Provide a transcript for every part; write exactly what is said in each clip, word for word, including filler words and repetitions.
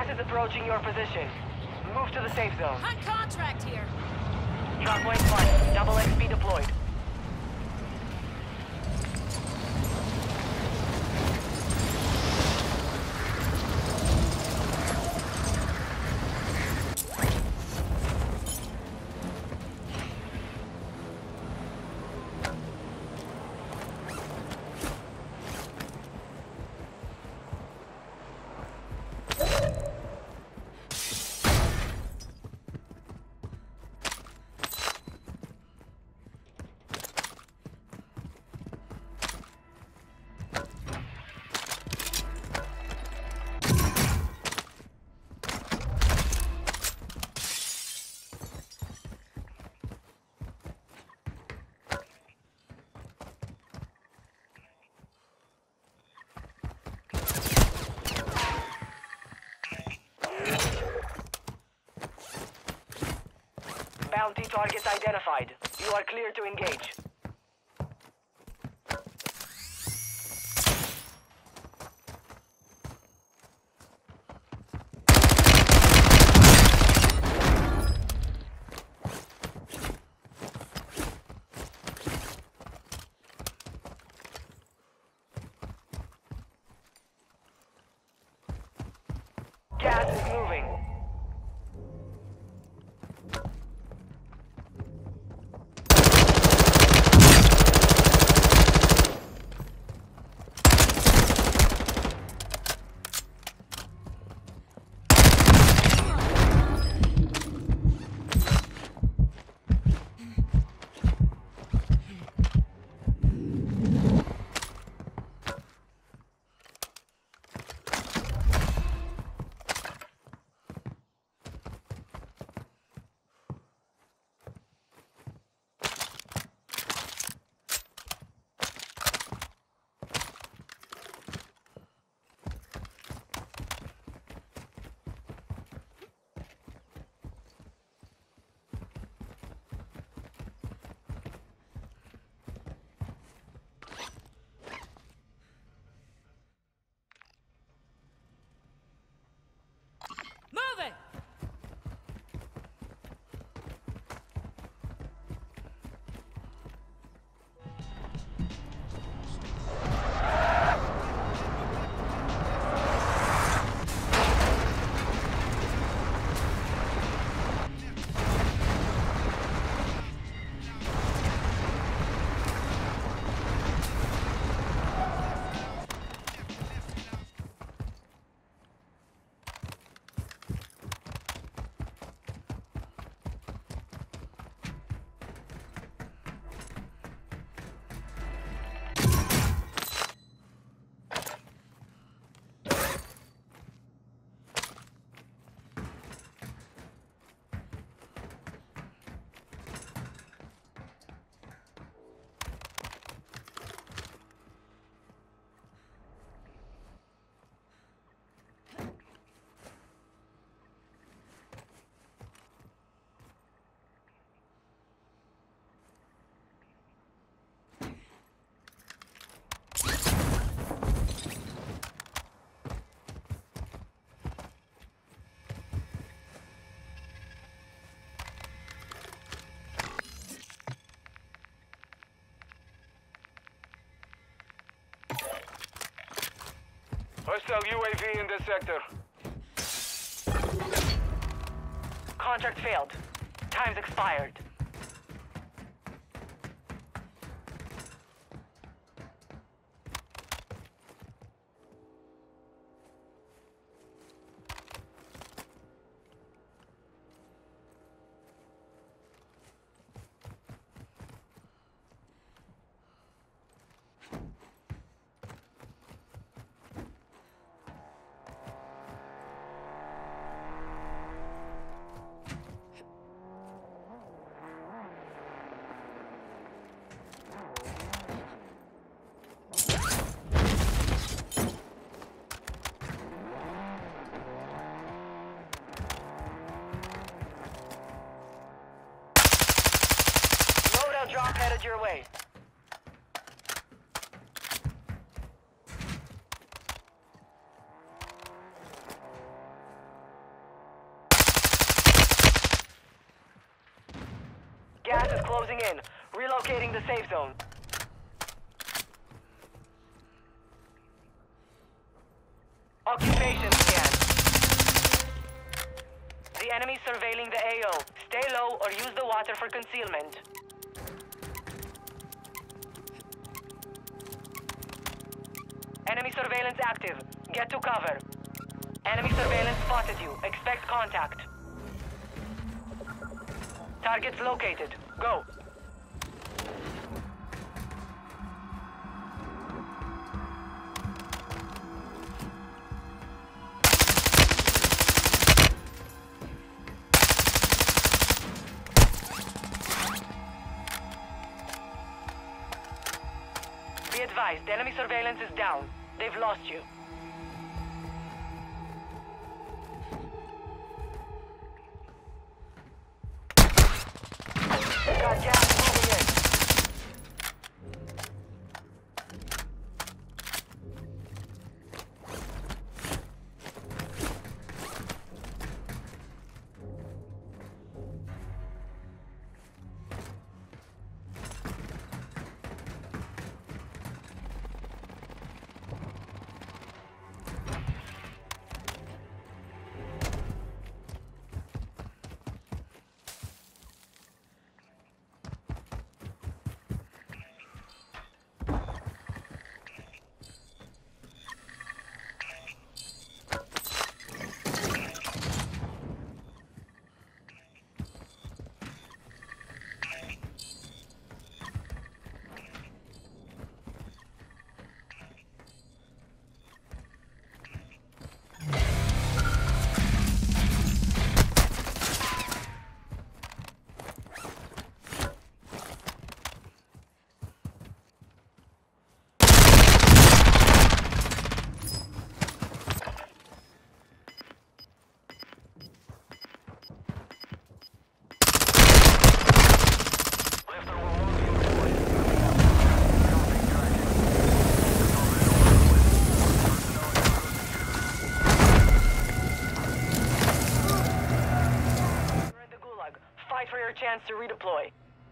Gas is approaching your position. Move to the safe zone. On contract here. Dropway one. Double X P deployed. Bounty targets identified. You are clear to engage. Gas is moving. Moving! Hostile U A V in this sector. Contract failed. Time's expired. Drop headed your way. closing in. Relocating the safe zone. Occupation scan. The enemy surveilling the A O. Stay low or use the water for concealment. Enemy surveillance active. Get to cover. Enemy surveillance spotted you. Expect contact. Targets located. Go. Be advised, enemy surveillance is down. They've lost you. Got gas moving in. For your chance to redeploy.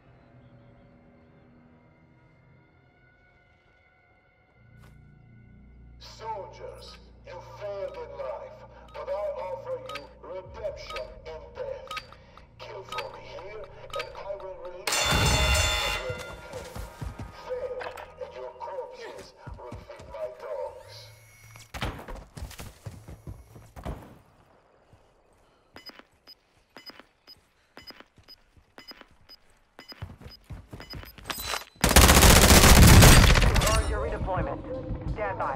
Soldiers, you failed in life, but I offer you redemption in death. Kill for me here, and I will release you where you came. Fail, and your corpses will feed my dogs. Your redeployment. Stand by.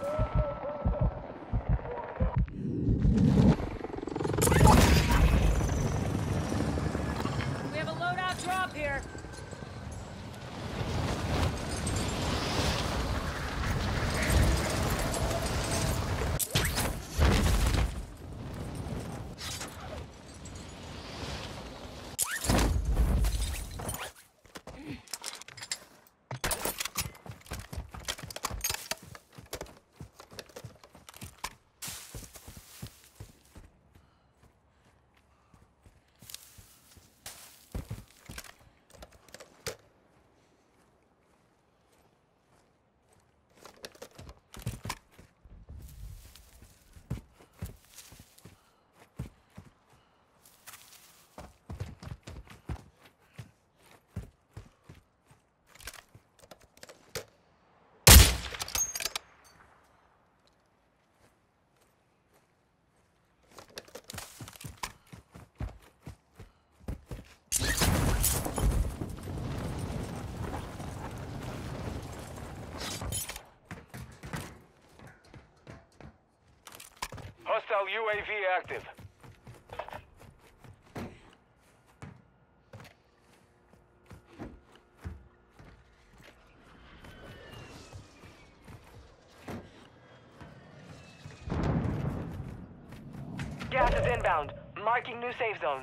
We have a loadout drop here. Hostile U A V active. Gas is inbound. Marking new safe zone.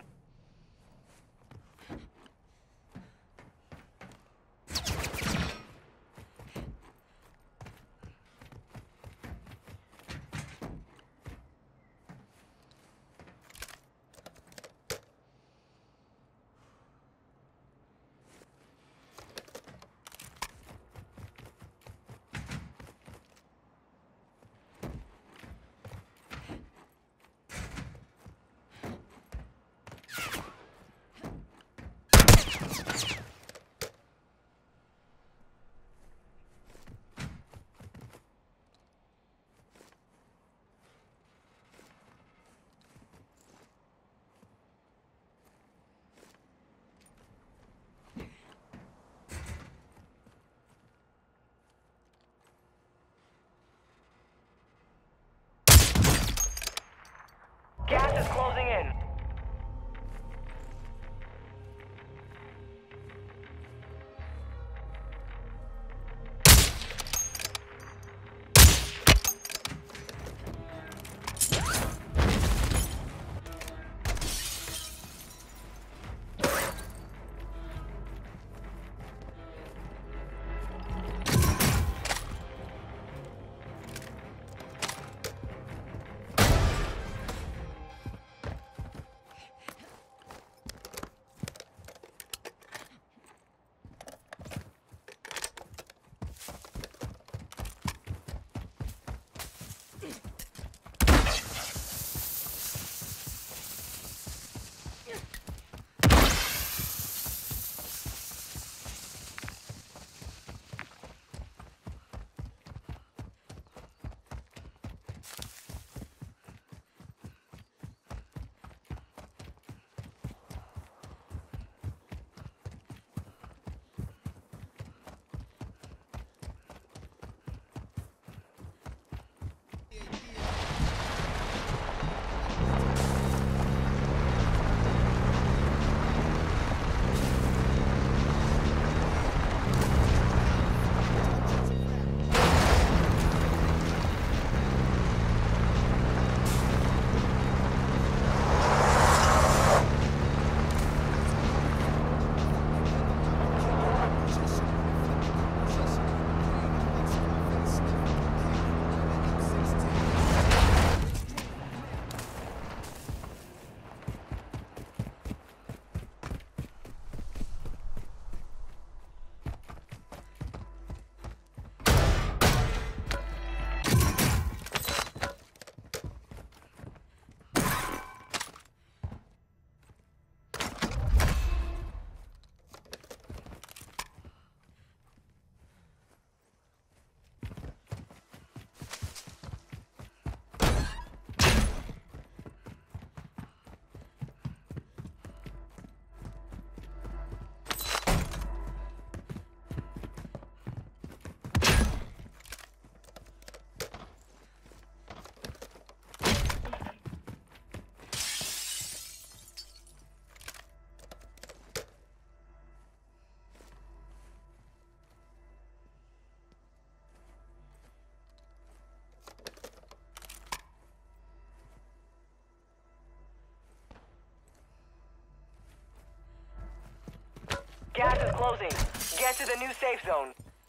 Gas is closing. Get to the new safe zone.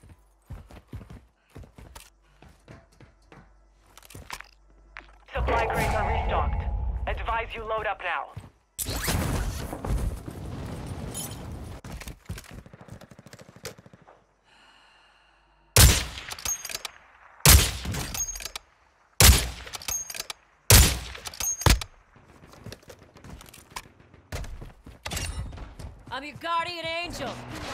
Supply crates are restocked. Advise you load up now. I'm your guardian angel.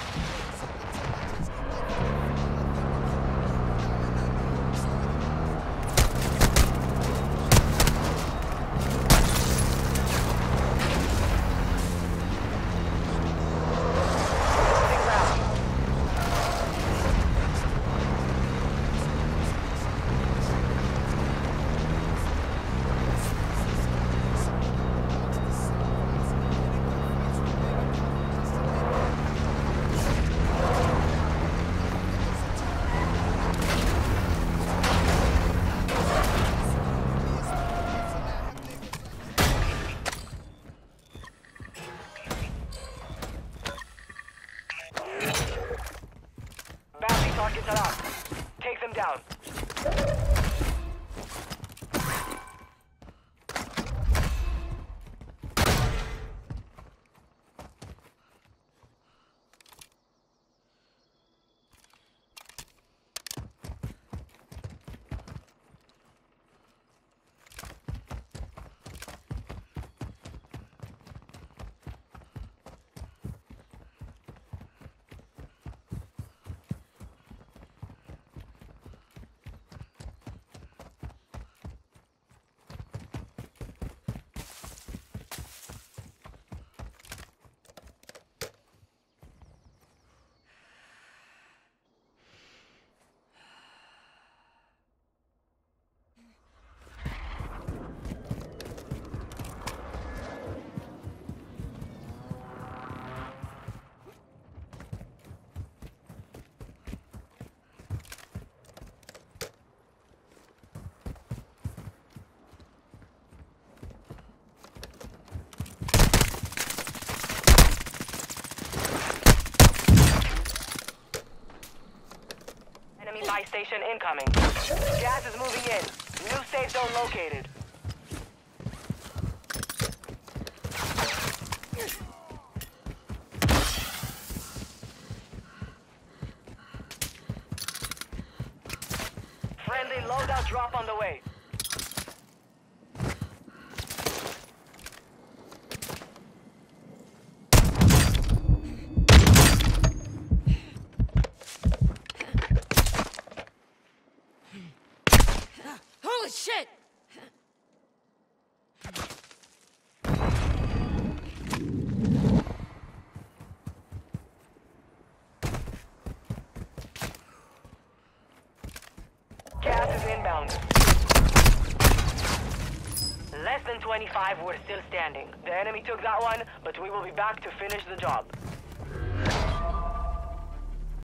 Targets are up. Take them down. Enemy buy station incoming. Gas is moving in. New safe zone located. Friendly loadout drop on the way. Holy shit! Gas is inbound. Less than twenty-five, we're still standing. The enemy took that one, but we will be back to finish the job.